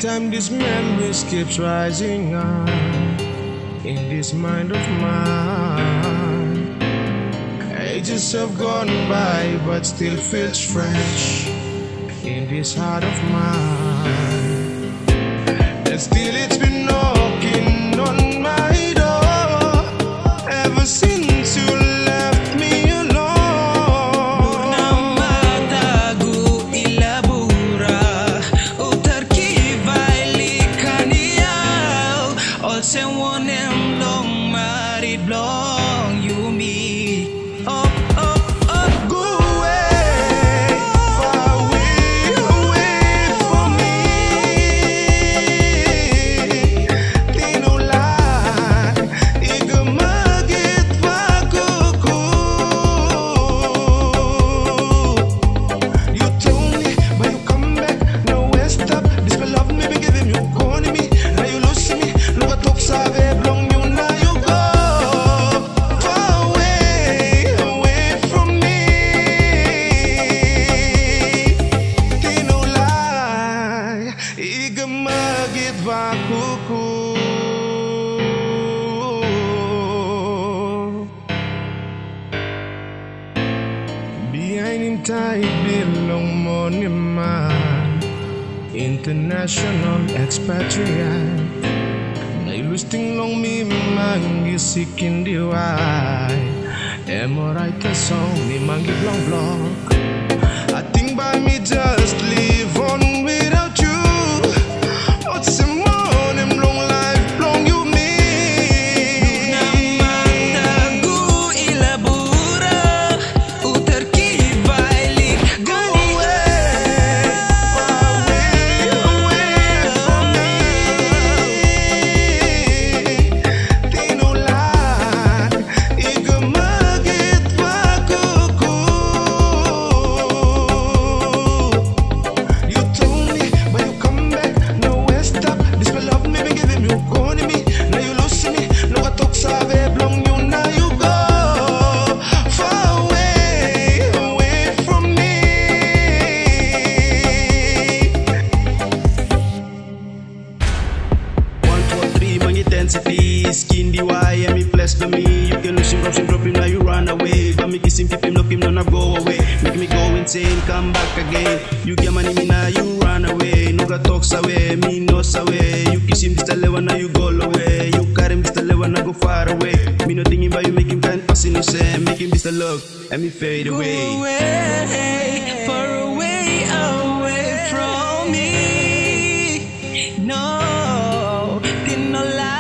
time these memories keeps rising up in this mind of mine. Ages have gone by, but still feels fresh in this heart of mine. And still it's been knocking on my door ever since you left me alone. Someone am long married long you me up Go away, far away from me. They no lie, iga magit makuku. You told me, but you come back, no way stop. This my love me be giving you corny me. Now you lose me. Look at talk save long you now you go far away from me. They no lie, iga magit vakuku. Behind him tight belong money man, international expatriate. Lusting long me mangi sikin diwai. Am I right a song me mangi blong blong. I think by me just live on without you. What's the one em long life long you me. Skin the wire, me blessed for me. You can lose him, drop him, now you run away. But me kiss him, keep him, lock him, don't go away. Make me go insane, come back again. You get money, me now you run away. No got talks away, me knows away. You kiss him, Mr. Lewa, now you go away. You carry Mr. Lewa, now go far away. Me no thinking about you, make him kind pass innocent. Make him Mr. Love, and me fade away. Go away, far away from me. No, did not lie.